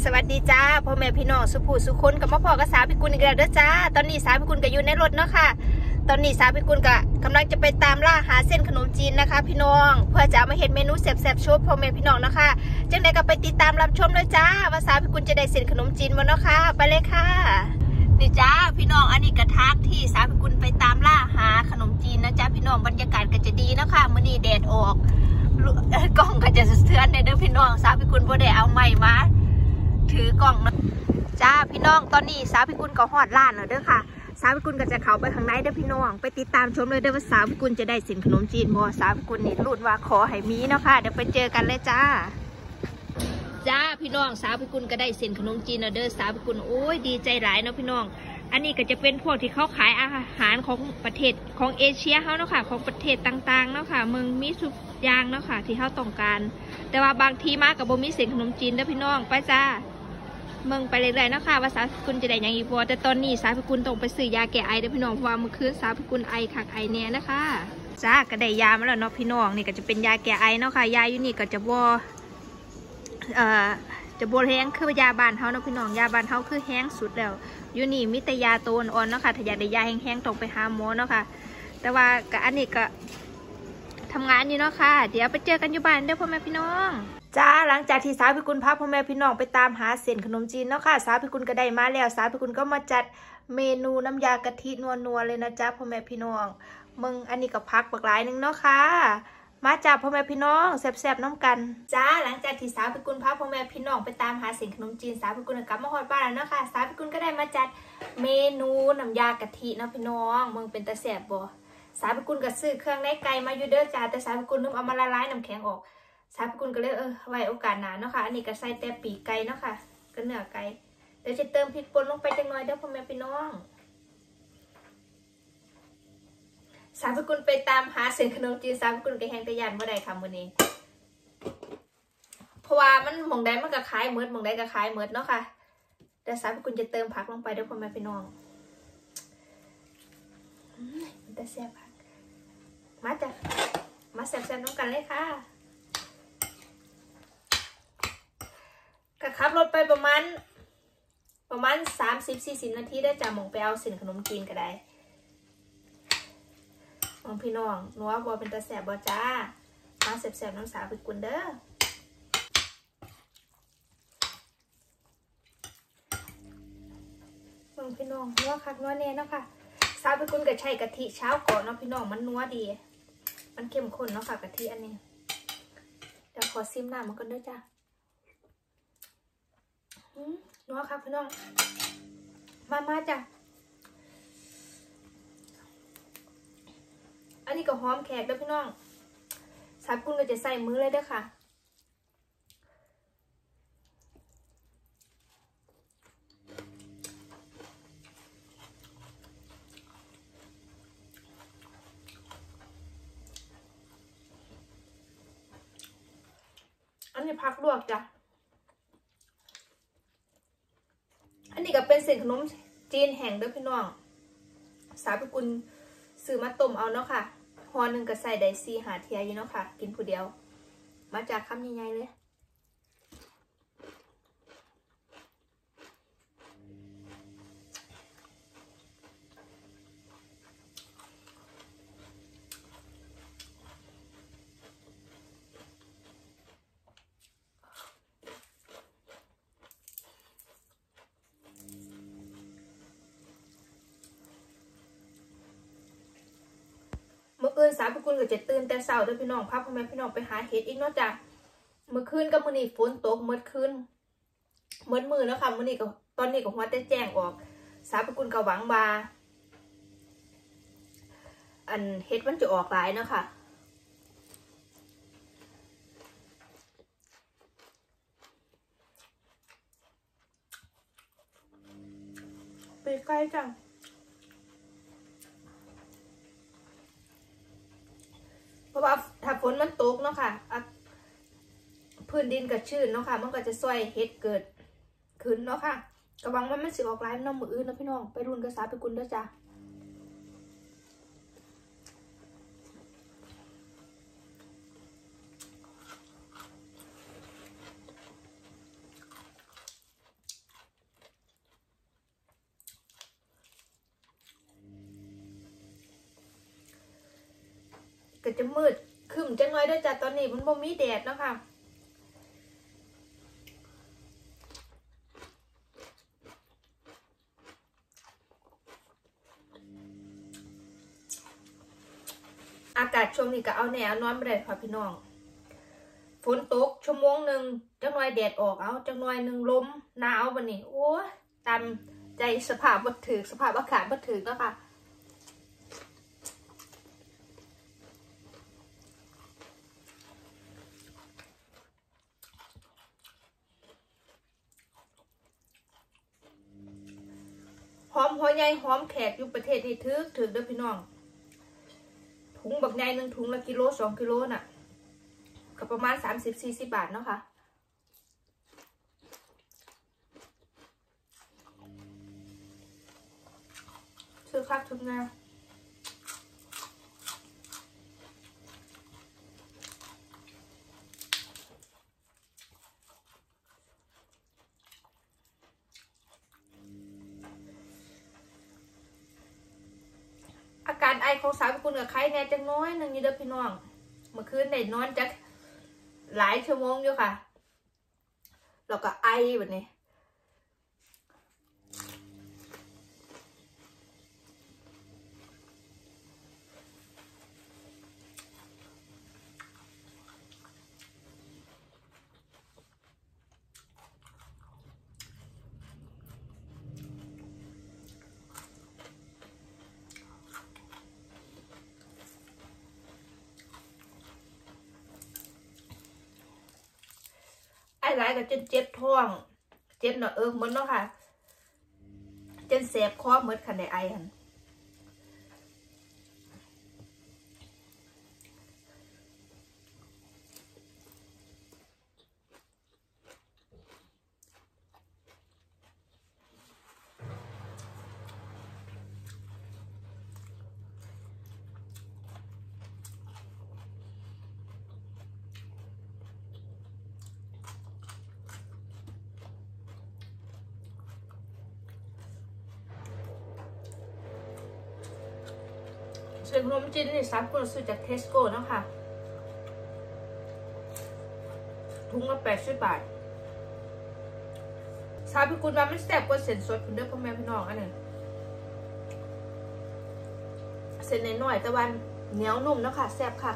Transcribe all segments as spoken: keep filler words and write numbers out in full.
สวัสดีจ้าพ่อแม่พี่น้องสุภูสุคนกับมาพ่อกับสาวพิกุลอีกแล้วเด้อจ้าตอนนี้สาวพิกุลก็อยู่ในรถเนาะค่ะตอนนี้สาวพิกุลก็กำลังจะไปตามล่าหาเส้นขนมจีนนะคะพี่น้องเพื่อจะเอามาเห็นเมนูแซ่บๆโชว์พ่อแม่พี่น้องเนาะค่ะจังใดก็ไปติดตามรับชมเลยจ้าว่าสาวพิกุลจะได้เส้นขนมจีนมาเนาะค่ะไปเลยค่ะนี่จ้าพี่น้องอันนี้กระทากที่สาวพิกุลไปตามล่าหาขนมจีนนะจ้าพี่น้องบรรยากาศก็จะดีเนาะค่ะมื้อนี้แดดออกกล้องก็จะสะเทือนในเด้อพี่น้องสาวพิกุลบ่ได้เอาไม้มาถือกล่องนะจ้าพี่น้องตอนนี้สาวพิกุลก็ฮอดร้านแล้วเด้อค่ะสาวพิกุลก็จะเข้าไปข้างในเด้อพี่น้องไปติดตามชมเลยเด้อว่าสาวพิกุลจะได้สินขนมจีนบ่สาวพิกุลนี่รุ่นว่าขอให้มีเนาะค่ะเดี๋ยวไปเจอกันเลยจ้าจ้าพี่น้องสาวพิกุลก็ได้สินขนมจีนแล้วเด้อสาวพิกุลโอ้ยดีใจหลายเนาะพี่น้องอันนี้ก็จะเป็นพวกที่เขาขายอาหารของประเทศของเอเชียเขาเนาะค่ะของประเทศต่างๆเนาะค่ะเมืองมีทุกอย่างเนาะค่ะที่เขาต้องการแต่ว่าบางทีมากับบ่มีสินขนมจีนเด้อพี่น้องไปจ้าเมืองไปเรื่อยๆนะคะว่าสาวพิกุลจะได้ยังอีกพอแต่ตอนนี้สาวพิกุลต้องไปซื้อยาแก้ไอเด้อพี่น้องเพราะว่าเมื่อคืนสาวพิกุลไอคักไอแน่นะคะจ้าก็ได้ยามาแล้วเนาะพี่น้องนี่ก็จะเป็นยาแก้ไอเนาะค่ะยาอยู่นี่ก็จะบ่เอ่อจะบ่แห้งคือยาบานเฮาเนาะพี่น้องยาบานเฮาคือแห้งสุดแล้วอยู่นี่มีแต่ยาตัวอ่อนๆเนาะค่ะถ้าอยากได้ยาแห้งๆต้องไปหาหมอเนาะค่ะแต่ว่าก็อันนี้ก็ทำงานอยู่เนาะค่ะเดี๋ยวไปเจอกันอยู่บ้านเด้อพ่อแม่พี่น้องจ้าหลังจากที่สาวพิกุลพาพ่อแม่พี่น้องไปตามหาเส้นขนมจีนเนาะค่ะสาวพิกุลก็ได้มาแล้วสาวพิกุลก็มาจัดเมนูน้ำยากะทินัวๆเลยนะจ้าพ่อแม่พี่น้องมึงอันนี้ก็พักบักหลายนึงเนาะค่ะมาจากพ่อแม่พี่น้องแซ่บๆน้ำกันจ้าหลังจากที่สาวพิกุลพาพ่อแม่พี่น้องไปตามหาเส้นขนมจีนสาวพิกุลกลับมาฮอดบ้านแล้วเนาะค่ะสาวพิกุลก็ได้มาจัดเมนูน้ำยากะทิเนาะพี่น้องมึงเป็นตาแซ่บบ่สาวพิกุลก็ซื้อเครื่องในไก่มาอยู่เด้อจ้าแต่สาวพิกุลลืมเอามาละลายน้ำแข็งออกสาวพิกุลก็เลยเออไว้โอกาสหน้าเนาะค่ะอันนี้ก็ใส่แต่ปีกไก่เนาะค่ะก็เนื้อไก่เดี๋ยวจะเติมพริกป่นลงไปจังหน่อยเด้อพ่อแม่พี่น้องสาวพิกุลไปตามหาเส้นขนมจีนสาวพิกุลก็แห้งกระยานเมื่อใดค่ะมื้อนี้เพราะว่ามันหม่องใดมันก็ขายเมิดหม่องใดก็ขายเมิดเนาะค่ะแต่สาวพิกุลจะเติมผักลงไปเด้อพ่อแม่พี่น้องมันจะแซ่บค่ะมาจ้ะมาแซ่บๆน้ำกันเลยค่ะก็ขับรถไปประมาณประมาณสามสิบสี่สิบนาทีได้จากหม่องไปเอาสินขนมจีนก็ได้หม่องพี่น้องนัวบอเป็นตาแซ่บบอจ้ามาแซ่บๆน้ำสาวพิกุลเด้อหม่องพี่น้องนัวคักนัวแน่เนาะค่ะสาวพิกุลก็ใช้กะทิเช้าก่อนเนาะพี่น้องมันนัวดีมันเข้มข้นเนาะค่ะกะทิอันนี้เดี๋ยวขอซิมน้ำมันก่อนด้วยจ้านัวค่ะพี่น้องมามาจ้ะอันนี้ก็หอมแขกด้วยพี่น้องสาวพิกุลก็จะใส่มือเลยเด้อค่ะอันนี้ผักลวกจ้ะอันนี้ก็เป็นเส้นขนมจีนแห้งด้วยพี่น้องสาวพิกุลซื้อมาต้มเอาเนาะค่ะห่อหนึ่งก็ใส่ได้สี่หาเทียอยู่เนาะค่ะกินผู้เดียวมาจากคำใหญ่ๆเลยเมื่อคืนสาวพิกุลก็จะตื่นแต่เช้าด้วยพี่น้องพาพ่อแม่พี่น้องไปหาเห็ดอีกเนาะจ้ะเมื่อคืนกับมื้อนี้ฝนตกเมื่อคืนเมื่อมือแล้วค่ะมื้อนี้ก็ตอนนี้ก็หัวแต่แจ้งออกสาวพิกุลก็หวังว่าอันเห็ดมันจะออกหลายเนาะค่ะไปใกล้จังเพราะว่าถ้าฝนมันตกเนาะค่ะพื้นดินก็ชื้นเนาะค่ะมันก็จะช่วยเห็ดเกิดขึ้นเนาะค่ะกระวังว่ามันสิออกลายน้ำมืออื่นนะพี่น้องไปรุ่นกับสาวพิกุลด้วยจ้ะ มก็จะมืดครึ้มจังเลยด้วยจ้ะตอนนี้มันบ่มีแดดเนาะค่ะอากาศช่วงนี้ก็เอาแนวนอนไม่ได้ค่ะพี่น้องฝนตกชั่วโมงหนึ่งจังหน่อยแดดออกเอาจังหน่อยหนึ่งลมหนาววันนี้โอ้ตามใจสภาพบัดถือสภาพอากาศบัดถือเนาะค่ะหอมหัวใหญ่หอมแขกอยู่ประเทศนี้ถือถือเด้อพี่น้องถุงบักใหญ่หนึ่งถุงละกิโลสองกิโลน่ะก็ประมาณสามสิบสี่สิบบาทเนาะค่ะซื้อคักทุกงานอาการไอของสาวพิกุลกับไข้แน่จังน้อยหนึ่งนี่เด้อพี่น้องเมื่อคืนได้นอนจักหลายชั่วโมงอยู่ค่ะแล้วก็ไอแบบนี้ไอ้หลายก็จนเจ็บท้องเจ็บหน่อยเอิงหมดเนาะค่ะจนแสบคอหมดค่ะในไอหันส่วนขนมจีนนี่สามคนซื้อจากเทสโก้เนาะค่ะถุงละแปดสิบบาทสาวพิกุลว่ามันแซ่บกว่าเส้นสดคุณเด้อพ่อแม่พี่น้องอันนี้เส้นน้อยๆแต่วันเหนียวนุ่มเนาะค่ะแซ่บค่ะ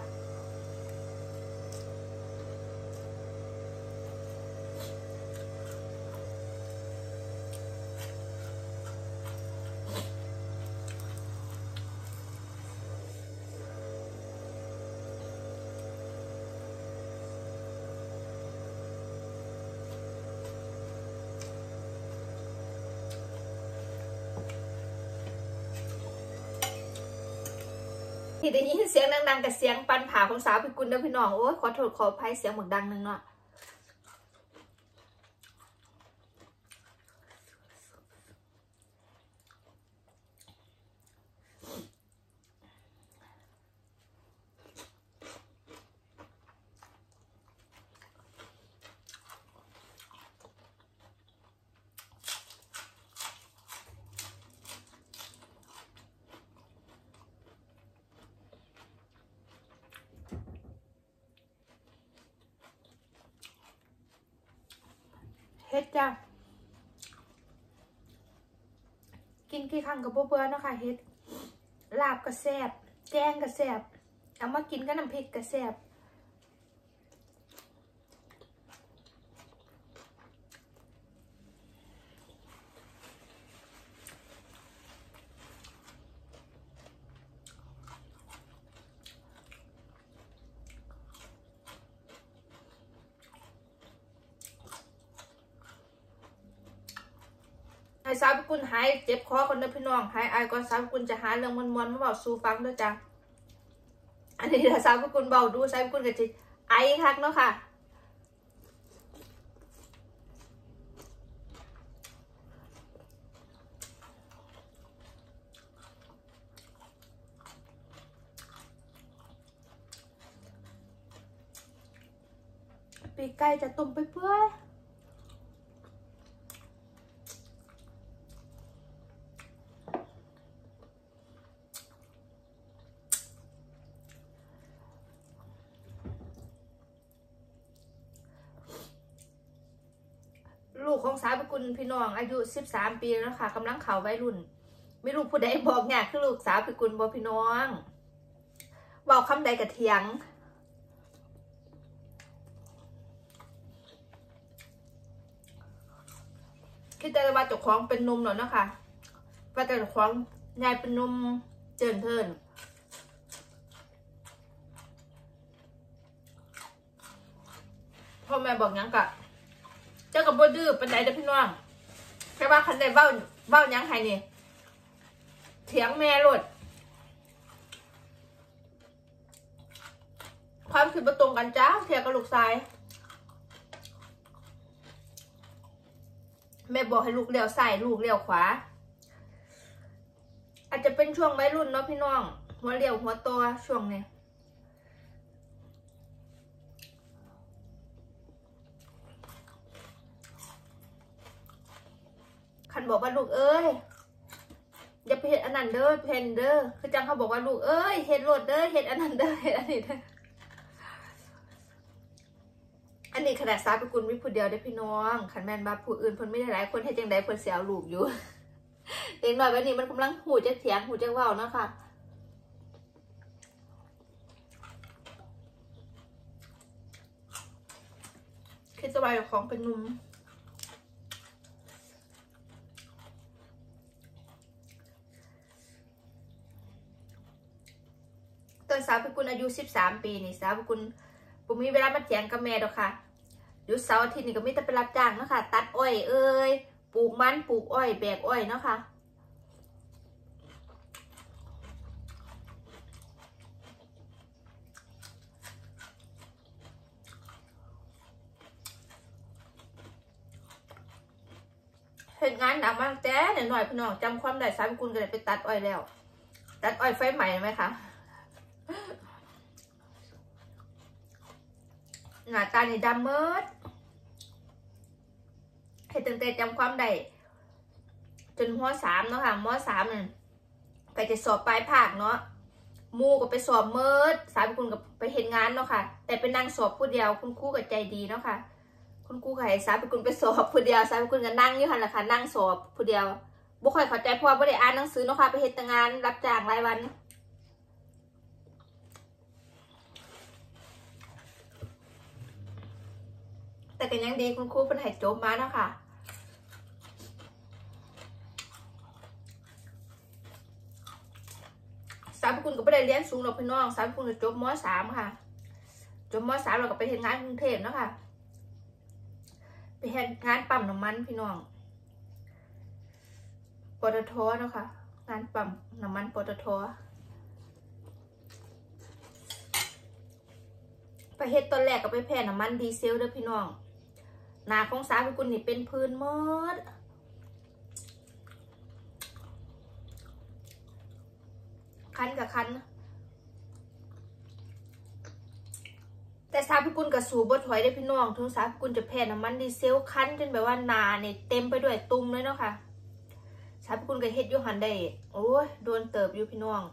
ที่ได้ยินเสียงดังๆกับเสียงปันผ่าของสาวพิกุลเด้อพี่น้องโอ้ยขอโทษขออภัยเสียงหมึกดังนึงเนาะเฮ็ดจ้ะกินกี่ครั้งกับเบื่อๆเนาะค่ะเฮ็ดลาบก็แซ่บแกงก็แซ่บเอามากินกับน้ำพริกก็แซ่บให้สาวพิกุลหายเจ็บคอคนเด้อพี่น้องหายไอก่อนสาวพิกุลจะหาเรื่องมวนๆมาเบาสู่ฟังด้วยจ้ะอันนี้ถ้าสาวพิกุลเบาดูสาวพิกุลก็จะไอคักเนาะค่ะปีกไก่จะต้มไปเพื่อลูกของสาวพิกุลพี่น้องอายุสิบสามปีแล้วค่ะกำลังเข่าวัยรุ่นไม่รู้ผู้ใดบอกเนี่ยคือลูกสาวพิกุลบอกพี่น้องบอกคำใดกับเถียงคิดแต่ว่าเจ้าของเป็นนมหน่อยนะคะว่าแต่เจ้าของยายเป็นนมเจินเทินพ่อแม่บอกยังกะเจ้ากับบ่ดื้อเป็นไรเด้อพี่น้องแค่ว่าคันได้เบ้าเบ้ายังไงนี่เถียงแม่หลดความคิดประตรงกันจ้าเถียงกับลูกชายแม่บอกให้ลูกเลี้ยวซ้ายลูกเลี้ยวขวาอาจจะเป็นช่วงวัยรุ่นเนาะพี่น้องหัวเลี้ยวหัวโตช่วงนี้คันบอกว่าลูกเอ้ยอย่าไปเห็ดอันนั้นเด้อเพนเด้อคือจังเขาบอกว่าลูกเอ้ยเห็ดโลดเด้อเห็ดอันนั้นเด้อเห็ดอันนี้เด้ออันนี้ขนาดสาวพิกุลมีผู้เดียวได้พี่น้องขันแมนบาผู้อื่นเพิ่นไม่ได้หลายคนเห็ดจังใดเพิ่นเสียลูกอยู่เด็กหน่อยวันนี้มันกำลังหูจะเถียงหูจะเว้านะคะคิดสบายของเป็นนุ่มตอนสาวพิกุลอายุสิบสามปีนี่สาวพิกุลผมมีเวลามาเถียงกับแม่ดอกค่ะหยุดเสาร์อาทิตย์นี่ก็มีแต่ไปรับจ้างนะคะตัดอ้อยเอ้ยปลูกมันปลูกอ้อยแบกอ้อยเนาะค่ะเห็นงานหนักมากแต่หน่อยพี่น้องจำความได้สาวพิกุลก็เลยไปตัดอ้อยแล้วตัดอ้อยไฟใหม่ไหมคะหน้าตานี่ดำเมิดให้ตั้งแต่จำความได้จนม.สามเนาะค่ะม.สามนั่นก็จะสอบปลายภาคเนาะมูก็ไปสอบเมิดสาวพิกุลกับไปเห็นงานเนาะค่ะแต่เป็นนางสอบผู้เดียวคุณครูก็ใจดีเนาะค่ะคุณครูก็ให้สาวพิกุลไปสอบผู้เดียวสาวพิกุลก็นั่งอยู่หันละค่ะนั่งสอบผู้เดียวบ่ค่อยเข้าใจเพราะว่าบ่ได้อ่านหนังสือเนาะค่ะไปเฮ็ดแต่งานรับจ้างรายวันแต่ก็ยังดีคุณครูเพิ่นให้จบมาเนาะค่ะสาวพิกุลก็ไม่ได้เรียนสูงหรอกพี่น้องสาวพิกุลจบม.สามค่ะจบม.สามเราก็ไปเฮ็ดงานกรุงเทพเนาะค่ะไปเฮ็ดงานปั๊มน้ำมันพี่น้องปตท.เนาะค่ะงานปั๊มน้ำมันปตท.ไปเฮ็ดตอนแรกก็ไปแผ่น้ำมันดีเซลเด้อพี่น้องหน้าของสาวพิกุลนี่เป็นพื้นหมดคันกับคันแต่สาวพิกุลกับสูบถอยได้พี่น้องถึงสาวพิกุลจะแผ่น้ำมันดีเซลคันจนแบบว่าหน้าเนี่ยเต็มไปด้วยตุ่มเลยเนาะค่ะสาวพิกุลกับเฮ็ดอยู่หันได้โอ้ยโดนเติบอยู่พี่น้อง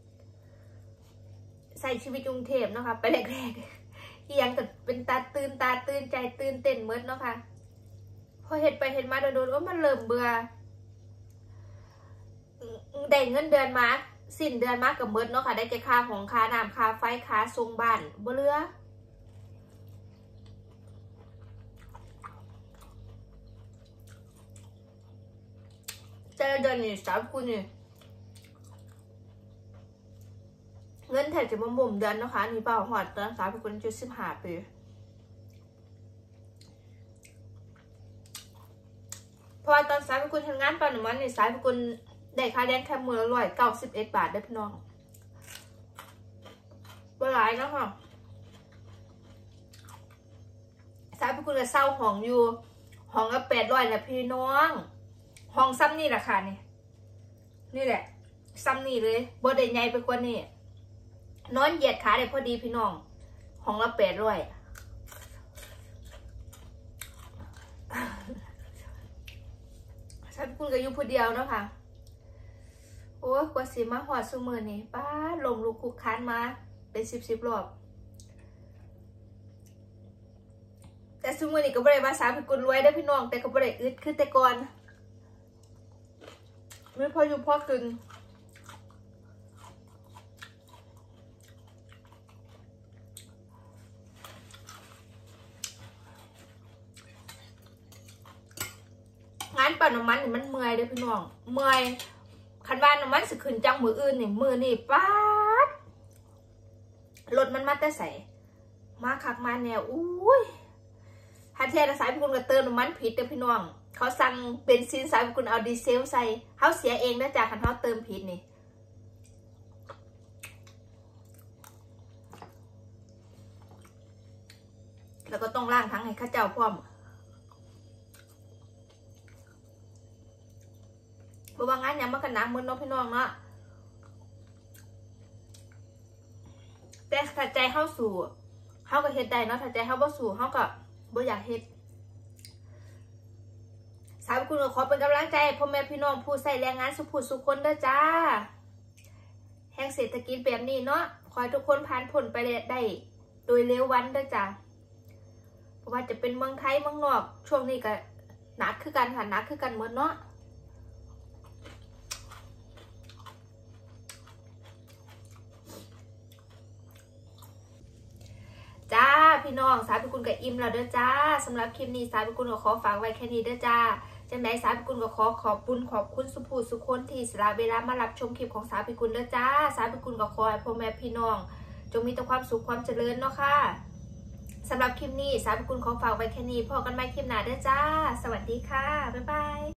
ใส่ชีวิตกรุงเทพเนาะค่ะไปแรกๆที่ยังกับเป็นตาตื่นตาตื่นใจตื่นเต้นเมิดเนาะค่ะพอเฮ็ดไปเฮ็ดมาโดนๆว่ามันเริ่มเบื่อได้เงินเดือนมาสิ้นเดือนมากกับเมิดเนาะค่ะได้แค่ค่าของค่าน้ำค่าไฟค่าส่งบ้านบ่เหลือแต่เดือนนี้สาวคุณนี่เงินแทบจะมาบ่มเดือนเนาะค่ะนี่เปล่าหอดตอนสาวคุณอายุสิบห้าปีเพราะว่าตอนสาวคุณทำงานปั๊มน้ำมันนี่สาวคุณได้ค่าแรงแค่มือละร้อยเก้าสิบเอ็ดบาทได้พี่น้องบ่หลายเนาะค่ะสาวคุณจะเศร้าห้องอยู่ห้องละแปดร้อยแหละพี่น้องห้องซ้ำนี่แหละค่ะนี่นี่แหละซ้ำนี่เลยบ่ได้ใหญ่ไปกว่านี่นอนเหยียดขาได้พอดีพี่น้องห้องละแปดร้อยสาวคุณก็อยู่ผู้เดียวเนาะค่ะโอ้ยกว่าสิมาหอดซุมือนี่ป้าลมลุกคุกค้านมาเป็นสิบสิบรอบแต่ซุมื้อนี้ก็บ่ได้ว่าสาวพิกุลรวยได้พี่น้องแต่ก็บ่ได้อึดคือแต่ก่อนไม่พออยู่พอกินงานปั่นน้ำมันนี่มันเมื่อยเด้อพี่น้องเมื่อยคันว่าน้ำมันสิขึ้นจังมืออื่นนี่มือนี่ป๊าดรถมันมาแต่ใส่มาคักมาแนวอุ้ยฮัทเทนสายพิกุลก็เติมน้ำมันผิดเด้อพี่น้องเขาสั่งเป็นซินสายพิกุลเอาดีเซลใส่เขาเสียเองนะจ๊ะคันเขาเติมผิดนี่แล้วก็ต้องล้างทั้งให้ข้าเจ้าพร้อมเพราะว่างานยังมากันหนักเหมือนน้องพี่น้องเนาะแต่ถ้าใจเข้าสู่เขาก็เฮ็ดได้เนาะถ้าใจเข้าบ่สู่เขาก็บ่อยากเฮ็ดสาวคุณก็ขอเป็นกำลังใจพ่อแม่พี่น้องผู้ใส่แรงงานสุผู้สุคนเด้อจ้าแห่งเศรษฐกิจแบบนี้เนาะขอให้ทุกคนผ่านพ้นไปได้โดยเร็ววันเด้อจ้าเพราะว่าจะเป็นเมืองไทยเมืองนอกช่วงนี้ก็หนักคือกันค่ะหนักคือกันเหมือนเนาะจ้าพี่น้องสาวพิกุลกับอิมแล้วเด้อจ้าสำหรับคลิปนี้สาวพิกุลก็ขอฝากไว้แค่นี้เด้อจ้าจังไดสาวพิกุลก็ขอขอบคุณขอบคุณสุภูสุคนที่สละเวลามารับชมคลิปของสาวพิกุลเด้อจ้าสาวพิกุลก็ขอให้พ่อแม่พี่น้องจงมีแต่ความสุขความเจริญเนาะค่ะสำหรับคลิปนี้สาวพิกุลขอฝากไว้แค่นี้พบกันใหม่คลิปหน้าเด้อจ้าสวัสดีค่ะบ๊ายบาย